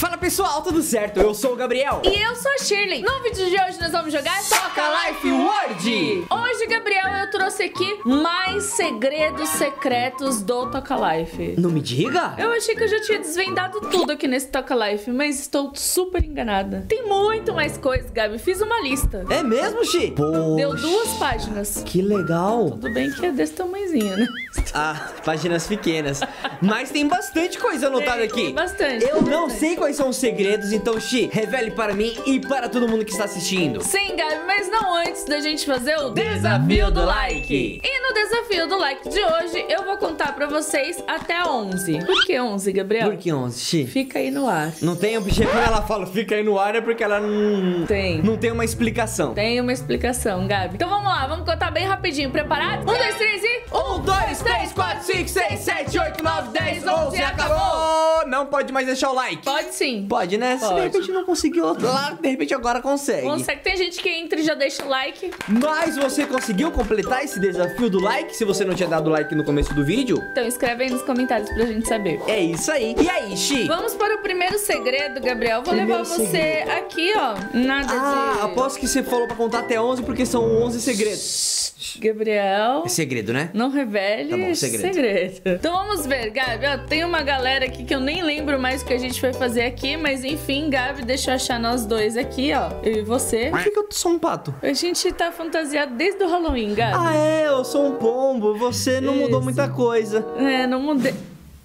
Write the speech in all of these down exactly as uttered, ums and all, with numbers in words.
Fala pessoal, tudo certo? Eu sou o Gabriel. E eu sou a Shirley. No vídeo de hoje nós vamos jogar Toca Life World. Hoje, Gabriel, eu trouxe aqui mais segredos secretos do Toca Life. Não me diga? Eu achei que eu já tinha desvendado tudo aqui nesse Toca Life, mas estou super enganada. Tem muito mais coisas, Gabi. Fiz uma lista. É mesmo, Xi? Poxa. Deu duas páginas. Que legal. Tudo bem que é desse tamanhozinho, né? Ah, páginas pequenas. Mas tem bastante coisa anotada Tem, aqui. tem bastante. Eu tem não bastante. sei quais são os segredos, então, Xi, revele para mim e para todo mundo que está assistindo. Sim, Gabi, mas não antes da gente fazer o Desafio do like. E no desafio do like de hoje, eu vou contar pra vocês até onze. Por que onze, Gabriel? Por que onze, Xi? Fica aí no ar. Não tem objeto quando ela fala fica aí no ar, é porque ela não Tem. não tem uma explicação. Tem uma explicação, Gabi. Então vamos lá, vamos contar bem rapidinho. Preparado? Um, dois, três e... Um, dois, três, quatro, cinco, seis, sete, oito, nove, dez, onze, acabou! Não pode mais deixar o like. Pode sim. Pode, né? Se de Pode. repente não conseguiu lá, de repente agora consegue. Consegue. Tem gente que entra e já deixa o like. Mas você conseguiu completar esse desafio do like? Se você não tinha dado like no começo do vídeo? Então escreve aí nos comentários pra gente saber. É isso aí. E aí, Xi? Vamos para o primeiro segredo, Gabriel. Vou Primeiro levar você segredo. aqui, ó. Nada Ah, de... aposto que você falou pra contar até onze porque são onze segredos. Gabriel... É segredo, né? Não revele Tá bom, segredo. segredo. Então vamos ver, Gabi. Ó, tem uma galera aqui que eu nem lembro mais o que a gente vai fazer aqui, mas enfim, Gabi, deixa eu achar nós dois aqui, ó. Eu e você. Por que, que eu sou um pato? A gente tá fantasiado desde o Halloween, Gabi. Ah, é, eu sou um pombo. Você não mudou Isso. muita coisa. É, não mudei.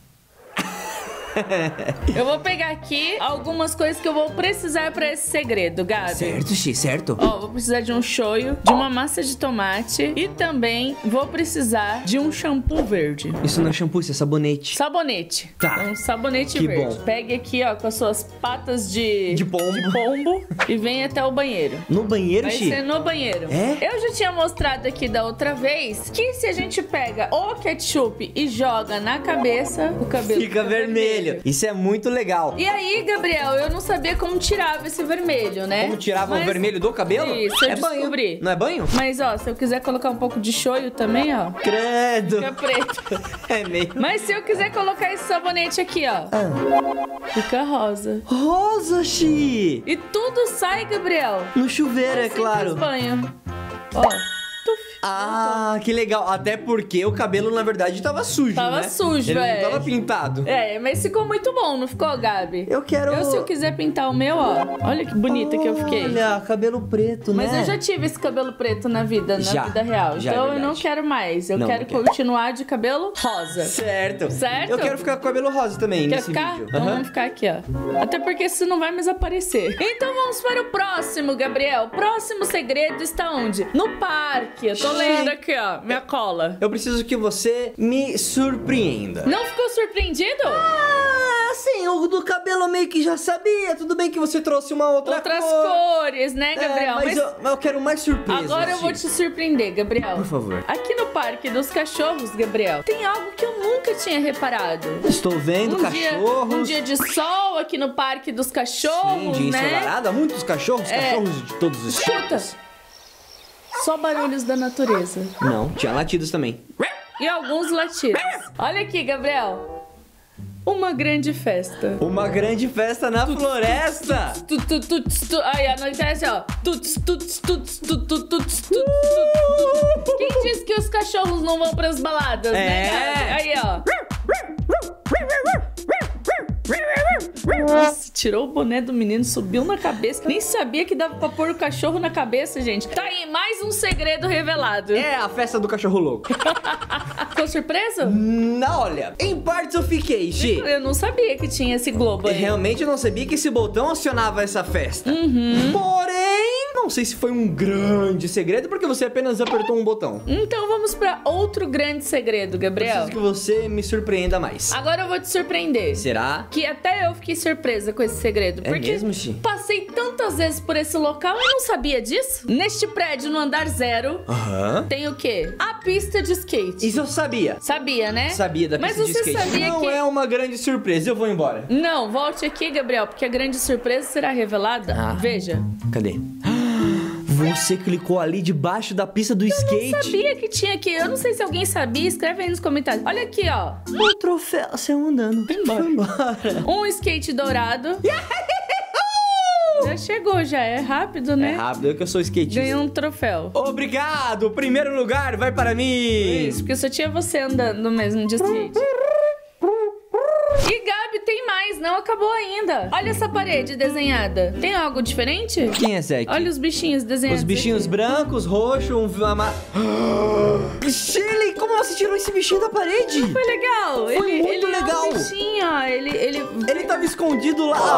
Eu vou pegar aqui algumas coisas que eu vou precisar pra esse segredo, Gabi. Certo, Xi, certo. Ó, vou precisar de um shoyu, de uma massa de tomate e também vou precisar de um shampoo verde. Isso não é shampoo, isso é sabonete. Sabonete. Tá. Um sabonete Que verde. bom. Pegue aqui, ó, com as suas patas de... De pombo. de pombo e vem até o banheiro. No banheiro, Vai Xi? ser no banheiro. É? Eu já tinha mostrado aqui da outra vez que se a gente pega o ketchup e joga na cabeça, o cabelo Fica vermelho. Isso é muito legal. E aí, Gabriel, eu não sabia como tirava esse vermelho, né? Como tirava Mas- o vermelho do cabelo? Isso, eu é descobri. banho. Não é banho? Mas, ó, se eu quiser colocar um pouco de shoyu também, ó, Credo. fica preto. É meio... Mas se eu quiser colocar esse sabonete aqui, ó, Ah. fica rosa. Rosa, Xi. E tudo sai, Gabriel. No chuveiro, é Assim claro. faz banho. Ó, tuf. Ah, que legal. Até porque o cabelo, na verdade, tava sujo, Tava né? sujo, Ele é. não tava pintado. É, mas ficou muito bom, não ficou, Gabi? Eu quero... Eu, se eu quiser pintar o meu, ó, olha que bonita que eu fiquei. Olha, cabelo preto, Mas né? eu já tive esse cabelo preto na vida, na Já, vida real. já é Então eu verdade. não quero mais. Eu Não, quero não quero. continuar de cabelo rosa. Certo. Certo? Eu quero ficar com cabelo rosa também Quer nesse ficar? vídeo. Então Aham. vamos ficar aqui, ó. Até porque isso não vai mais aparecer. Então vamos para o próximo, Gabriel. O próximo segredo está onde? No parque. Eu tô Sim. lendo aqui, ó, minha cola. Eu preciso que você me surpreenda. Não ficou surpreendido? Ah, sim, o do cabelo meio que já sabia. Tudo bem que você trouxe uma outra Outras cor. cores, né, É, Gabriel? mas, Mas eu, mas eu quero mais surpresa. agora eu vou te surpreender, Gabriel. Por favor. Aqui no Parque dos Cachorros, Gabriel, tem algo que eu nunca tinha reparado. Estou vendo Um dia, cachorros. um dia de sol aqui no Parque dos Sim, Cachorros, dia né? ensolarado. Há muitos cachorros, É. cachorros de todos os Escuta. tipos. Só barulhos da natureza. Não, tinha latidos também. E alguns latidos. Olha aqui, Gabriel. Uma grande festa. Uma grande festa na floresta. Tu, tu, tu, tu, tu. Aí, anoitece, ó. Tuts, tuts, tuts, tu, tu, tuts, tuts, tuts. Quem disse que os cachorros não vão pras baladas, né, É. Gabi? Aí, ó. Nossa, tirou o boné do menino, subiu na cabeça. Nem sabia que dava pra pôr o cachorro na cabeça, gente. Tá aí, mais um segredo revelado. É a festa do cachorro louco. Ficou surpreso? Não, olha, em partes eu fiquei, Xi. Eu não sabia que tinha esse globo aí. Realmente eu não sabia que esse botão acionava essa festa. Uhum. Porém, não sei se foi um grande segredo, porque você apenas apertou um botão. Então vamos pra outro grande segredo, Gabriel. Preciso que você me surpreenda mais. Agora eu vou te surpreender. Será? Que até eu fiquei surpresa com esse segredo. É porque mesmo, Xi? passei tantas vezes por esse local e não sabia disso. Neste prédio, no andar zero, Aham. tem o quê? A pista de skate. Isso eu sabia. Sabia, né? Sabia da Mas pista de você skate. sabia Não que... é uma grande surpresa, eu vou embora. Não, volte aqui, Gabriel, porque a grande surpresa será revelada. Ah. Veja. Cadê? Você clicou ali debaixo da pista do skate. Eu sabia que tinha aqui. Eu não sei se alguém sabia. Escreve aí nos comentários. Olha aqui, ó. O troféu. Você andando. Foi embora. Foi embora. Um skate dourado. Já chegou, já. É rápido, né? É rápido, eu que eu sou skatista. Ganhou um troféu. Obrigado! Primeiro lugar vai para mim! Isso, porque só tinha você andando mesmo de skate. E Gabi, tem mais, não acabou ainda. Olha essa parede desenhada. Tem algo diferente? Quem é Zeke? Olha os bichinhos desenhados. Os bichinhos aqui. brancos, roxo, um ama... Shirley, como você tirou esse bichinho da parede? Foi legal. Foi ele, muito ele legal. É um bichinho, ó. Ele, ele... Ele tava escondido lá.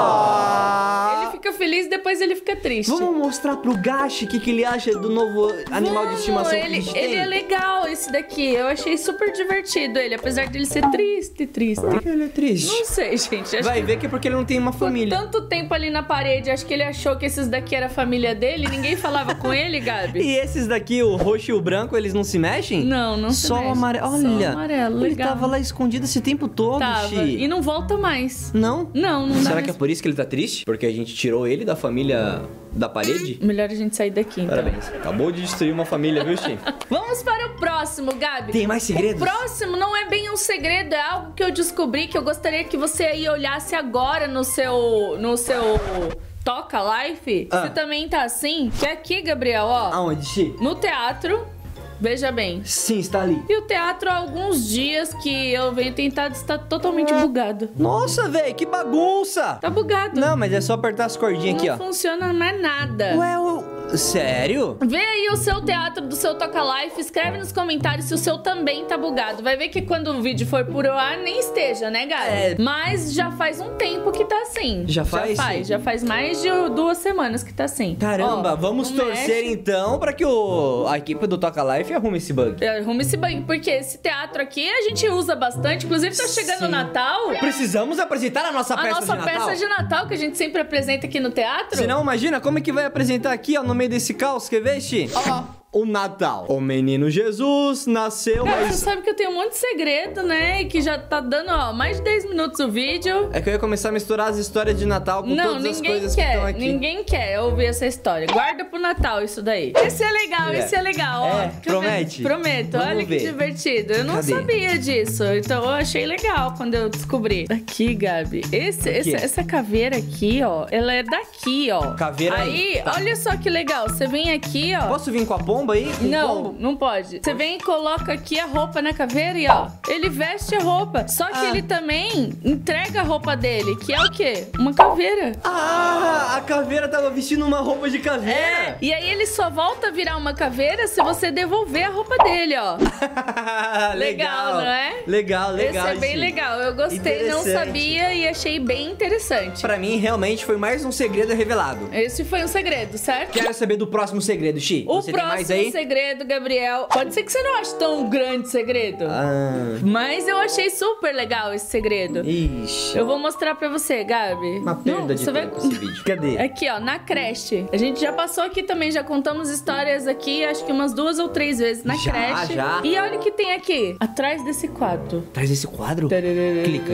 Ah. Ele fica feliz e depois ele fica triste. Vamos mostrar pro Gashi o que, que ele acha do novo animal Vamos, de estimação ele, que a gente ele tem. é legal, esse daqui. Eu achei super divertido ele, apesar dele ser triste, triste. Por que ele é triste? Não sei, gente. Acho Vai que ver que é porque ele não tem uma ficou família. tanto tempo ali na parede, acho que ele achou que esses daqui era a família dele. Ninguém falava com ele, Gabi. E esses daqui, o roxo e o branco, eles não se mexem? Não, não se Só mexe. o amarelo. Só Olha, o amarelo, ele legal. tava lá escondido esse tempo todo, Tava. Xi. E não volta mais. Não? Não, não dá Será mais. que é por isso que ele tá triste? Porque a gente tirou ele da família da parede? Melhor a gente sair daqui, então. Parabéns. Acabou de destruir uma família, viu, Xi? Vamos para o próximo, Gabi. Tem mais segredos? O próximo não é bem um segredo, é algo que eu descobri que eu gostaria que você aí olhasse agora no seu... no seu... Toca Life. Ah. Você também tá assim? Que é aqui, Gabriel, ó. Aonde, Xi? No teatro. Veja bem. Sim, está ali. E o teatro há alguns dias que eu venho tentar está totalmente bugado. Nossa, velho, que bagunça! Tá bugado. Não, mas é só apertar as cordinhas aqui, Não ó. funciona mais nada. Ué, o... Sério? Vê aí o seu teatro do seu Toca Life, escreve nos comentários se o seu também tá bugado. Vai ver que quando o vídeo for por ar, nem esteja, né, Gabi? É. Mas já faz um tempo que tá assim. Já faz? Já faz, já faz mais de duas semanas que tá assim. Caramba, Ó, vamos não torcer mexe. então pra que o... a equipe do Toca Life arrume esse bug. Arruma esse banho, porque esse teatro aqui a gente usa bastante. Inclusive, tá chegando Sim. o Natal. Precisamos apresentar a nossa A peça nossa de Natal. peça de Natal, que a gente sempre apresenta aqui no teatro. Se não, imagina como é que vai apresentar aqui, ó, no meio desse caos, quer ver, Xi? Ó, o Natal. O menino Jesus nasceu, Cara, mas... você sabe que eu tenho um monte de segredo, né? E que já tá dando, ó, mais de dez minutos o vídeo. É que eu ia começar a misturar as histórias de Natal com Não, todas as ninguém coisas que estão quer, aqui. ninguém quer ouvir essa história. Guarda pro Natal isso daí. Esse é legal, É. esse é legal, ó. É, Quer ver? promete? Prometo, Vamos olha ver. que divertido. Eu não Cadê? sabia disso, então eu achei legal quando eu descobri. Aqui, Gabi, esse, esse- essa caveira aqui, ó, ela é daqui, ó. Caveira aí. aí, tá. Olha só que legal, você vem aqui, ó. Posso vir com a pomba aí? Com o Não, pombo? não pode. Você vem e coloca aqui a roupa na caveira e ó, ele veste a roupa. Só que Ah. ele também entrega a roupa dele, que é o quê? Uma caveira. Ah, a caveira tava vestindo uma roupa de caveira. É, e aí ele só volta a virar uma caveira se você devolver a roupa dele, ó. Legal, não é? Legal, legal. Esse é bem Xi. legal. Eu gostei, não Interessante. sabia e achei bem interessante. Pra mim, realmente, foi mais um segredo revelado. Esse foi um segredo, certo? Quero saber do próximo segredo, Xi. O Você tem mais próximo aí? segredo, Gabriel. Pode ser que você não ache tão grande segredo. Ah, Mas eu achei super legal esse segredo. ixi. Eu vou mostrar pra você, Gabi. Uma perda Não, de você tempo vai... esse vídeo. Cadê? Aqui, ó, na creche. A gente já passou aqui também, já contamos histórias aqui, acho que umas duas ou três vezes na Já, creche. já. E olha o que tem aqui, atrás desse quadro. Traz esse quadro. Clica.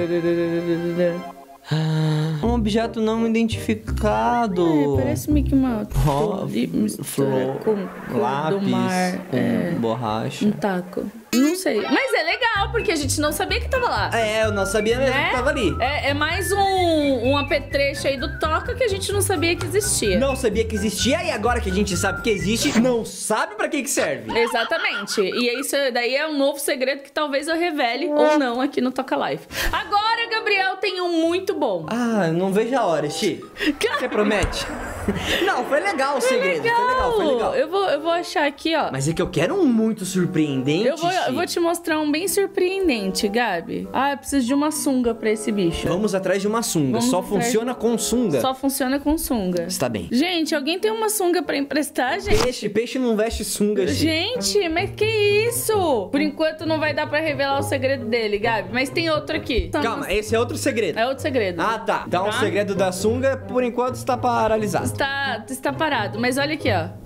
Um objeto não identificado. É, parece Mickey Mouse. Ó, Tudo mistura flor, com cor lápis, do mar. com É, borracha. um taco. Não sei. Mas é legal, porque a gente não sabia que tava lá. É, eu não sabia mesmo Né? que tava ali. É, é mais um, um apetrecho aí do Toca que a gente não sabia que existia. Não sabia que existia e agora que a gente sabe que existe, não sabe pra que que serve. Exatamente. E isso daí é um novo segredo que talvez eu revele ou não aqui no Toca Life. Agora, Gabriel, tem um muito bom. Ah, não vejo a hora, Xi. Você promete? Não, foi legal o segredo. Foi legal, foi legal. Eu vou, eu vou achar aqui, ó. Mas é que eu quero um muito surpreendente, Eu vou, Xi. eu vou te mostrar um bem surpreendente, Gabi. Ah, eu preciso de uma sunga pra esse bicho. Vamos atrás de uma sunga. Vamos Só atrás funciona com sunga. Só funciona com sunga. Está bem. Gente, alguém tem uma sunga pra emprestar, gente? Peixe, peixe não veste sunga, Xi. Gente, mas que isso? Por enquanto não vai dar pra revelar o segredo dele, Gabi. Mas tem outro aqui. Calma, esse é outro segredo. É outro segredo. Ah, tá. Então Tá? o segredo da sunga, por enquanto, está paralisado. Está, está parado. Mas olha aqui, ó.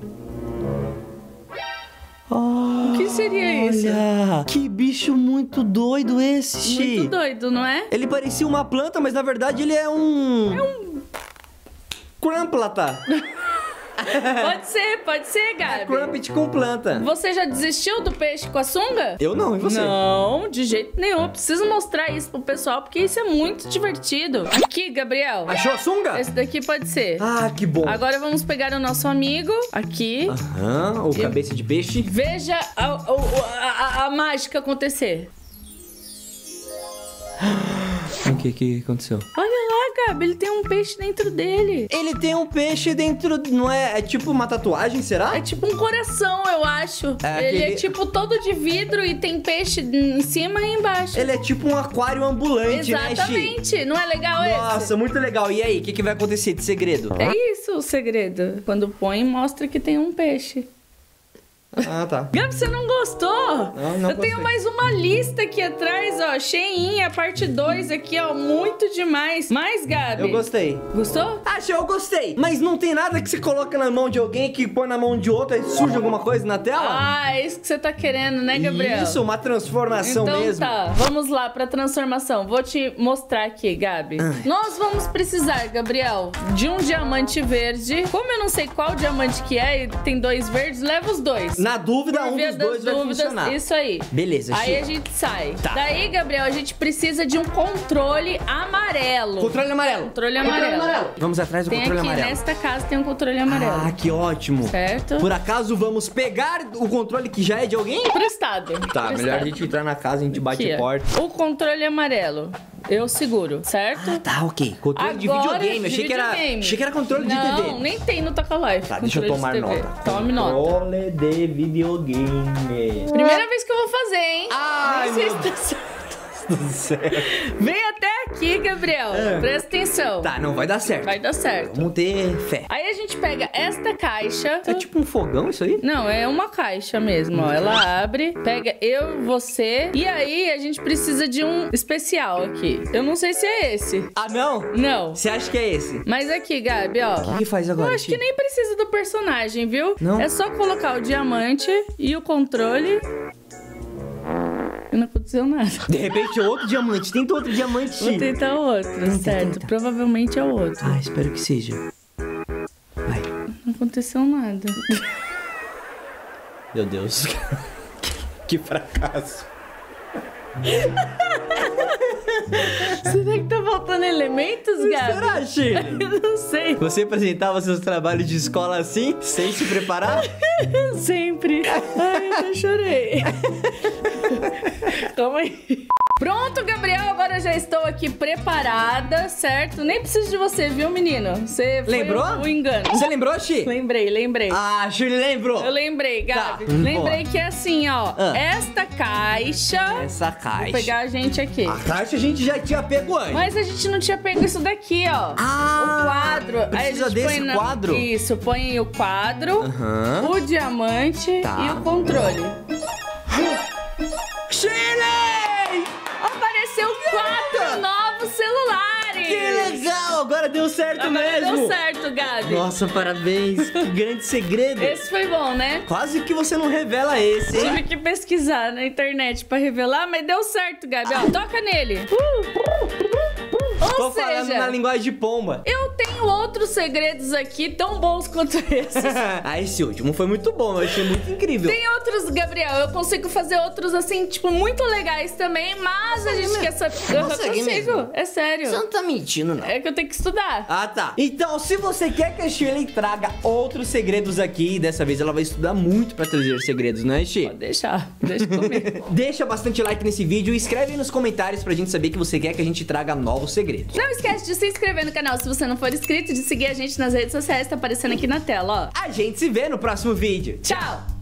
Oh, O que seria isso? olha, que bicho muito doido esse, Xi. Muito doido, não é? Ele parecia uma planta, mas na verdade ele é um... É um... Cramplata. Pode ser, pode ser, Gabi. É Crumpet com planta. Você já desistiu do peixe com a sunga? Eu não, e você? Não, de jeito nenhum. Eu preciso mostrar isso pro pessoal, porque isso é muito divertido. Aqui, Gabriel. Achou a sunga? Esse daqui pode ser. Ah, que bom. Agora vamos pegar o nosso amigo aqui. Aham, o cabeça de peixe. Veja a, a, a, a mágica acontecer. O que que aconteceu? Olha lá, Gabi, ele tem um peixe dentro dele. Ele tem um peixe dentro, não é? É tipo uma tatuagem, será? É tipo um coração, eu acho. É ele aquele- é tipo todo de vidro e tem peixe em cima e embaixo. Ele é tipo um aquário ambulante, né, Chi? Exatamente. Não é legal esse? Nossa, muito legal. E aí, o que, que vai acontecer de segredo? É isso o segredo. Quando põe, mostra que tem um peixe. Ah, tá. Gabi, você não gostou? Não, não Eu tenho gostei. mais uma lista aqui atrás, ó. Cheinha, parte dois aqui, ó. Muito demais. Mais, Gabi? Eu gostei. Gostou? Acho, eu gostei. Mas não tem nada que você coloca na mão de alguém que põe na mão de outro e surge alguma coisa na tela? Ah, é isso que você tá querendo, né, Gabriel? Isso, uma transformação então mesmo. tá, vamos lá pra transformação. Vou te mostrar aqui, Gabi. Ai. Nós vamos precisar, Gabriel, de um diamante verde. Como eu não sei qual diamante que é e tem dois verdes, leva os dois. Na dúvida, Por um via dos das dois vai dúvidas, funcionar. Isso aí. Beleza, Aí Chi. a gente sai. Tá. Daí, Gabriel, a gente precisa de um controle amarelo. Controle amarelo. Controle amarelo. Vamos atrás do Tem controle aqui, amarelo. nesta casa tem um controle amarelo. Ah, que ótimo. Certo? Por acaso vamos pegar o controle que já é de alguém? Prestado. Tá, Prestado. melhor a gente entrar na casa, a gente bate Aqui, a ó. porta. O controle amarelo. Eu seguro, certo? Tá, ok. Controle de Agora, videogame. Achei de que era, videogame. achei que era controle Não, de T V. nem tem no Toca Life. Tá, deixa eu tomar Controle de T V. nota. Tome nota. Controle de videogame. Primeira vez que eu vou fazer, hein? Ai, Nem sei meu se tá certo. do céu. Vem até aqui, Gabriel. É. Presta atenção. Tá, não vai dar certo. Vai dar certo. Vamos ter fé. Aí a gente pega esta caixa. É tipo um fogão isso aí? Não, é uma caixa mesmo, ó. Ela abre, pega eu, você. E aí a gente precisa de um especial aqui. Eu não sei se é esse. Ah, não? Não. Você acha que é esse? Mas aqui, Gabi, ó. O que, que faz agora, Eu acho que Chi? nem precisa do personagem, viu? Não? É só colocar o diamante e o controle. E não aconteceu nada. De repente é outro diamante. Tenta outro diamante, Vou Chi. tentar outro, Tenta, certo? tenta. Provavelmente é o outro. Ah, espero que seja. Vai. Não aconteceu nada. Meu Deus. Que fracasso. Será que tá faltando elementos, Gabi? Será, Chi? Eu não sei. Você apresentava seus trabalhos de escola assim, sem se preparar? Sempre. Ai, eu até chorei. Calma aí. Pronto, Gabriel, agora eu já estou aqui preparada, certo? Nem preciso de você, viu, menino? Você foi Lembrou? o, o engano. Você lembrou, Chi? Lembrei, lembrei. Ah, Chi lembrou. Eu lembrei, Gabi. Tá, Lembrei boa. que é assim, ó. Ah. Esta caixa... Essa caixa. Vou pegar a gente aqui. A caixa a gente já tinha pego antes. Mas a gente não tinha pego isso daqui, ó. Ah, O quadro. Aí a precisa gente desse põe na- quadro? Isso, põe o quadro, Aham. o diamante Tá. e o controle. Chile! Apareceu quatro novos celulares! Que legal! Agora deu certo Agora mesmo! deu certo, Gabi. Nossa, parabéns! Que grande segredo! Esse foi bom, né? Quase que você não revela esse, hein? Tive que pesquisar na internet pra revelar, mas deu certo, Gabi. Ó, toca nele. Ou Tô falando seja, na linguagem de pomba. eu tenho outros segredos aqui tão bons quanto esses. Ah, esse último foi muito bom, eu achei muito incrível. Tem outros, Gabriel. Eu consigo fazer outros, assim, tipo, muito legais também, mas a gente quer saber. Eu Consegue consigo, mesmo? é sério. Você não tá mentindo, não. É que eu tenho que estudar. Ah, tá. Então, se você quer que a Shirley traga outros segredos aqui, dessa vez ela vai estudar muito pra trazer segredos, né, Shi? Pode deixar, deixa comigo. Deixa bastante like nesse vídeo e escreve aí nos comentários pra gente saber que você quer que a gente traga novos segredos. Não esquece de se inscrever no canal se você não for inscrito, de seguir a gente nas redes sociais, tá aparecendo aqui na tela, ó. A gente se vê no próximo vídeo. Tchau!